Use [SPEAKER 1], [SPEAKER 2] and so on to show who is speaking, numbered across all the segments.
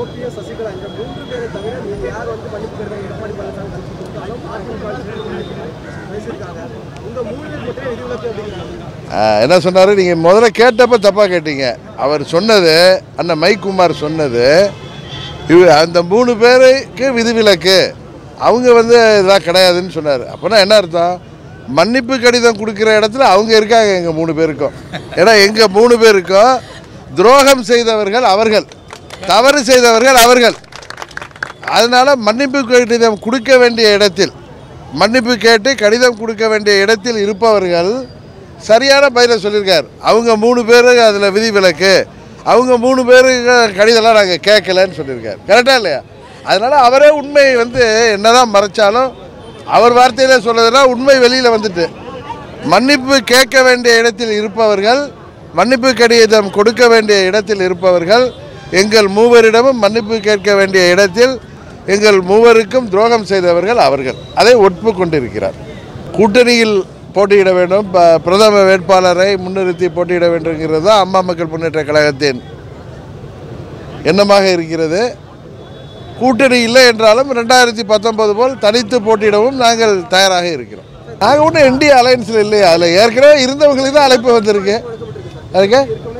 [SPEAKER 1] OPS Sasikala இந்த மூன்று பேரை தவிர நீங்க யார் வந்து மன்னிப்பு கேட்கறீங்க எடப்பாடி பழனிசாமி கட்சி கொடுத்தாலும் பேசியிருக்காங்க இந்த மூணு பேர் மட்டும் விதிவிலக்கு அப்படிங்கிறாங்க.
[SPEAKER 2] என்ன சொன்னார்? நீங்கள் முதல்ல கேட்டப்போ தப்பாக கேட்டீங்க. அவர் சொன்னது அண்ணன் மைக்குமார் சொன்னது அந்த 3 பேருக்கு விதிவிலக்கு, அவங்க வந்து இதெல்லாம் கிடையாதுன்னு சொன்னார். அப்போனா என்ன அர்த்தம்? மன்னிப்பு கடிதம் கொடுக்குற இடத்துல அவங்க இருக்காங்க எங்கள் 3 பேருக்கும். ஏன்னா எங்கள் 3 பேருக்கும் துரோகம் செய்தவர்கள் அவர்கள், தவறு செய்தவர்கள் அவர்கள். அதனால் மன்னிப்பு கடிதம் கொடுக்க வேண்டிய இடத்தில், மன்னிப்பு கேட்டு கடிதம் கொடுக்க வேண்டிய இடத்தில் இருப்பவர்கள் சரியான பதிலை சொல்லியிருக்கார். அவங்க 3 பேருக்கு அதில் விதிவிலக்கு, அவங்க 3 பேருக்கு கடிதம்லாம் நாங்கள் கேட்கலன்னு சொல்லியிருக்கார். கரெக்டாக இல்லையா? அதனால் அவரே உண்மை வந்து என்னதான் மறைச்சாலும் அவர் வார்த்தையிலே சொல்றதுனா உண்மை வெளியில் வந்துட்டு, மன்னிப்பு கேட்க வேண்டிய இடத்தில் இருப்பவர்கள், மன்னிப்பு கடிதம் கொடுக்க வேண்டிய இடத்தில் இருப்பவர்கள் எங்கள் 3 பேரிடமும் மன்னிப்பு கேட்க வேண்டிய இடத்தில் எங்கள் 3 பேருக்கும் துரோகம் செய்தவர்கள் அவர்கள். அதை ஒப்புக்கொண்டிருக்கிறார். கூட்டணியில் போட்டியிட வேண்டும், பிரதம வேட்பாளரை முன்னிறுத்தி போட்டியிட வேண்டும்ங்கிறது தான் அம்மா மக்கள் முன்னேற்ற கழகத்தின் எண்ணமாக இருக்கிறது. கூட்டணி இல்லை என்றாலும் 2019 போல் தனித்து போட்டியிடவும் நாங்கள் தயாராக இருக்கிறோம். நாங்கள் ஒன்றும் இந்திய அலையன்ஸில் இல்லையா, அதில் ஏற்கனவே இருந்தவங்களுக்கு தான் அழைப்பு வந்திருக்கு. அதுக்கு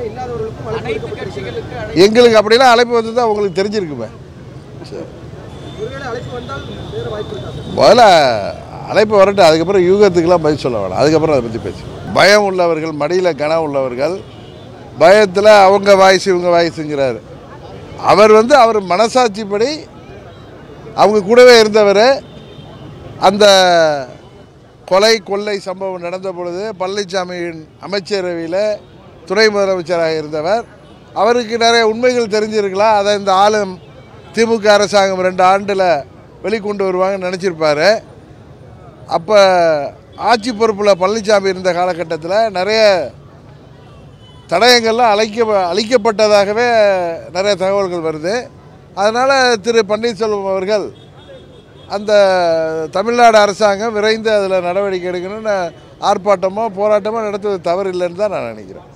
[SPEAKER 2] எங்களுக்கு அப்படிலாம் அழைப்பு வந்து தான் உங்களுக்கு தெரிஞ்சிருக்குமே. முதல்ல அழைப்பு வரட்டும், அதுக்கப்புறம் யூகத்துக்கெல்லாம் பதில் சொல்ல வேணாம், அதுக்கப்புறம் அதை பற்றி பேசு. பயம் உள்ளவர்கள், மடியில் கனம் உள்ளவர்கள், பயத்தில் அவங்க வாய்ஸ் இவங்க வாய்ஸுங்கிறாரு. அவர் வந்து அவர் மனசாட்சிப்படி அவங்க கூடவே இருந்தவர். அந்த கொலை கொள்ளை சம்பவம் நடந்த பொழுது பழனிசாமியின் அமைச்சரவையில் துணை முதலமைச்சராக இருந்தவர். அவருக்கு நிறைய உண்மைகள் தெரிஞ்சிருக்கலாம். அதை இந்த ஆளும் திமுக அரசாங்கம் 2 ஆண்டில் வெளிக்கொண்டு வருவாங்கன்னு நினச்சிருப்பார். அப்போ ஆட்சி பொறுப்பில் பழனிசாமி இருந்த காலகட்டத்தில் நிறைய தடயங்கள்லாம் அளிக்கப்பட்டதாகவே நிறைய தகவல்கள் வருது. அதனால் திரு பன்னீர்செல்வம் அவர்கள் அந்த தமிழ்நாடு அரசாங்கம் விரைந்து அதில் நடவடிக்கை எடுக்கணும்னு ஆர்ப்பாட்டமோ போராட்டமோ நடத்துவது தவறு இல்லைன்னு தான் நான் நினைக்கிறேன்.